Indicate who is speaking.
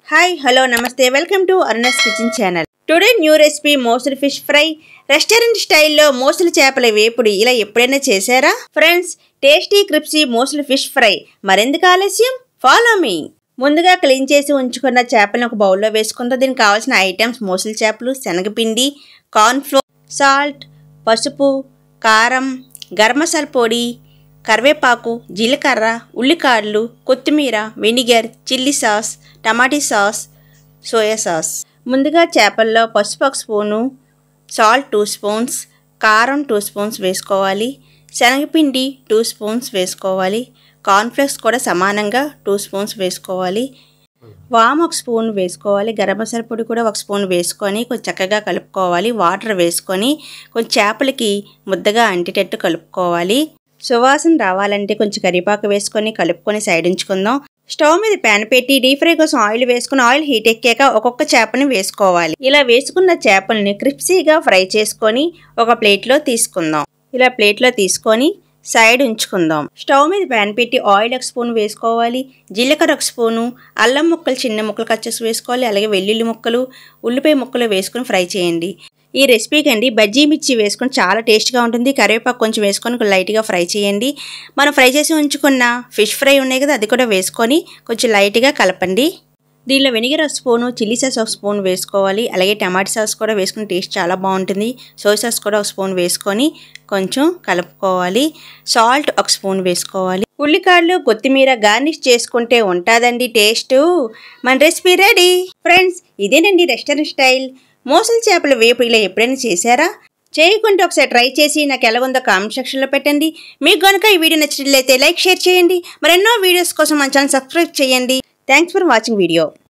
Speaker 1: Hi, hello, namaste. Welcome to Arna's Kitchen channel. Today new recipe మోసలి fish fry. Restaurant స్టైల్లో మోసలి చేపల వేపుడు ఇలా ఎప్పుడైనా చేశారా? ఫ్రెండ్స్, టేస్టీ క్రిప్సీ మోసలి ఫిష్ ఫ్రై మరెందుకు ఆలస్యం? Follow me. ముందుగా క్లీన్ చేసి ఉంచుకున్న చేపలను ఒక బౌల్లో వేసుకుందాం. దీనికి కావాల్సిన ఐటమ్స్ మోసలి చేపలు, శనగపిండి, కార్న్ ఫ్లోర్, సాల్ట్, పసుపు, కారం, గరం మసాలా పొడి, కరివేపాకు, జీలకర్ర, ఉల్లికాడలు, కొత్తిమీర, vinegar, chilli sauce, tomato sauce, soya sauce. ముందుగా చేపల్లో పసుపు 1 స్పూను, సాల్ట్ 2 స్పూన్స్, కారం 2 స్పూన్స్ వేసుకోవాలి. శనగపిండి 2 స్పూన్స్ వేసుకోవాలి. కార్న్ఫ్లేక్స్ కూడా సమానంగా 2 స్పూన్స్ వేసుకోవాలి. వామ్ 1 స్పూన్ వేసుకోవాలి. గరం మసాలా పొడి కూడా 1 స్పూన్ వేసుకొని కొంచెం చక్కగా కలుపుకోవాలి. వాటర్ వేసుకొని కొంచెం చేపలకి ముద్దగా అంటేటట్టు కలుపుకోవాలి. సువాసన రావాలంటే కొంచెం కరివేపాకు వేసుకొని కలుపుకొని సైడ్ ఉంచుకుందాం. స్టవ్ మీద ప్యాన్ పెట్టి డీప్ ఫ్రై కోసం ఆయిల్ వేసుకుని ఆయిల్ హీట్ ఎక్కాక ఒక్కొక్క చేపని వేసుకోవాలి. ఇలా వేసుకున్న చేపల్ని క్రిప్సీగా ఫ్రై చేసుకొని ఒక ప్లేట్లో తీసుకుందాం. ఇలా ప్లేట్లో తీసుకొని సైడ్ ఉంచుకుందాం. స్టవ్ మీద ప్యాన్ పెట్టి ఆయిల్ 1 స్పూన్ వేసుకోవాలి. జీలకర్ర 1 స్పూను, అల్లం ముక్కలు చిన్న ముక్కలు కట్ చేసి వేసుకోవాలి. అలాగే వెల్లుల్లి ముక్కలు, ఉల్లిపాయ ముక్కలు వేసుకొని ఫ్రై చేయండి. ఈ రెసిపీకి అండి బజ్జీ మిర్చి వేసుకొని చాలా టేస్ట్గా ఉంటుంది. కరివేపాకు కొంచెం వేసుకొని లైట్గా ఫ్రై చేయండి. మనం ఫ్రై చేసి ఉంచుకున్న ఫిష్ ఫ్రై ఉన్నాయి కదా, అది కూడా వేసుకొని కొంచెం లైట్గా కలపండి. దీనిలో vinegar 1 spoon, chilli sauce 1 spoon వేసుకోవాలి. అలాగే టమాటా సాస్ కూడా వేసుకుని టేస్ట్ చాలా బాగుంటుంది. సోయా సాస్ కూడా 1 స్పూన్ వేసుకొని కొంచెం కలుపుకోవాలి. సాల్ట్ 1 స్పూన్ వేసుకోవాలి. ఉల్లికాడలు, కొత్తిమీర గార్నిష్ చేసుకుంటే ఉంటుందండి టేస్ట్. మన రెసిపీ రెడీ. ఫ్రెండ్స్, ఇదేనండి రెస్టారెంట్ స్టైల్ మోసలి చేపల వేపుడు. ఇలా ఎప్పుడైనా చేశారా? చేయకుంటే ఒకసారి ట్రై చేసి నాకు ఎలా ఉందో కామెంట్ సెక్షన్లో పెట్టండి. మీకు కనుక ఈ వీడియో నచ్చినట్లయితే లైక్, షేర్ చేయండి. మరెన్నో వీడియోస్ కోసం మన ఛానల్ సబ్స్క్రైబ్ చేయండి. Thanks for watching video.